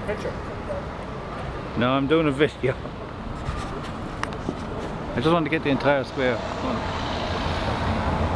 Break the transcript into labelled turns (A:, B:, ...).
A: picture?
B: No, I'm doing a video. I just want to get the entire square.